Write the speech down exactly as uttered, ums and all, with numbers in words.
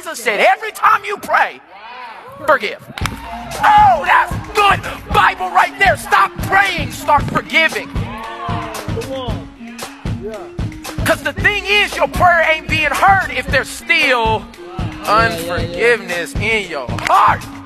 Jesus said, every time you pray, forgive. Oh, that's good Bible right there. Stop praying, start forgiving. Because the thing is, your prayer ain't being heard if there's still unforgiveness in your heart.